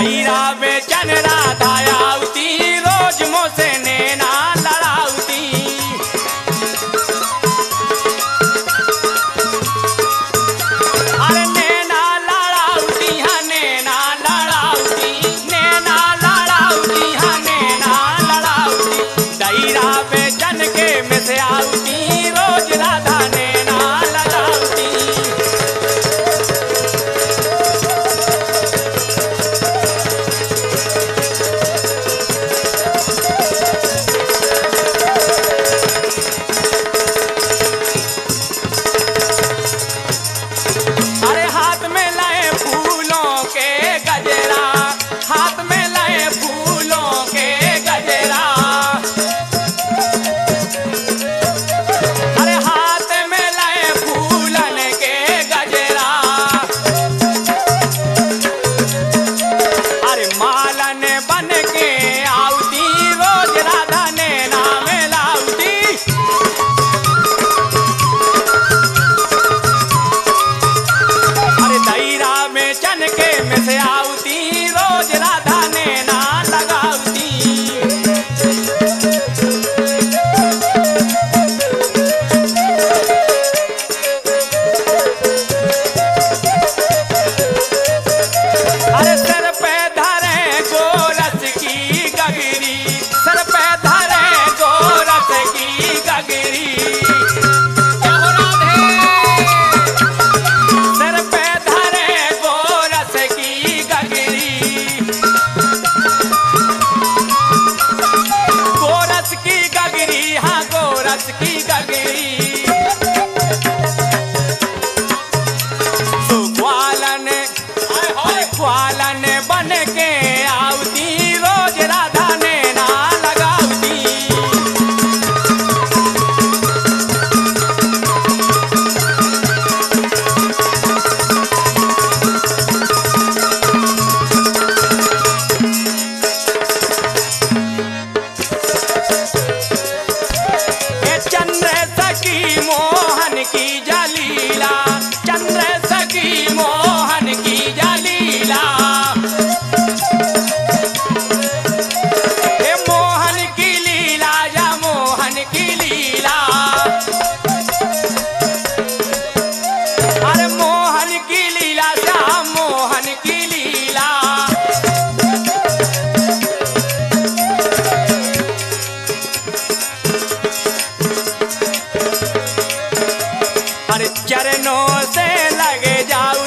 दैरा बेचन राधा आवती रोज मोसे नैना लड़ावती। अरे नैना लड़ावती हाँ नैना लड़ावती, नैना लड़ावती हाँ नैना लड़ावती। दैरा बेचन के में से आवती रोज राधा नैना लड़ावती। अरे हाथ में लाए फूलों के गजरा, हाथ में लाए फूलों के गजरा। अरे हाथ में लाए फूलन के गजरा। अरे मालन बन के आवती रोज राधा नैना में लावती। अरे दैरा में चन के में से आवती रोज राधा नैना लगावती। अरे सर पे धरे गोरस की गगरी, सर पे धरे गोरस की गगरी। सर पे धरे गोरस की गगरी, गोरस की गगरी हाँ गोरस की गगरी। तो ग्वालन ग्वालन बन के आवती रोज राधा नैना लगावती। ए चंद्र सखी मोहन की जलीला, चंद्र सखी मोहन की जलीला। ए मोहन की लीला या मोहन की लीला। अरे मोहन की लीला या मोहन की लीला। अरे चरणों से लगे जाऊ